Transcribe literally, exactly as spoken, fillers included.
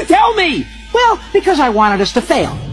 you tell me? Well, because I wanted us to fail.